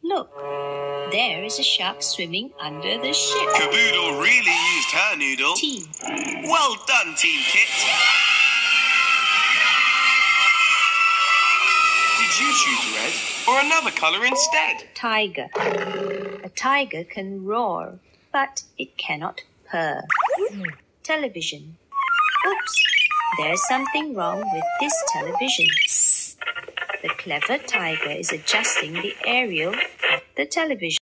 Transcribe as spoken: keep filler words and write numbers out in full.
Look, there is a shark swimming under the ship. Caboodle really used her noodle. T. Well done, Team Kit. Did you choose red or another colour instead? Tiger. A tiger can roar, but it cannot purr. Television. Oops, there's something wrong with this television. The clever tiger is adjusting the aerial of the television.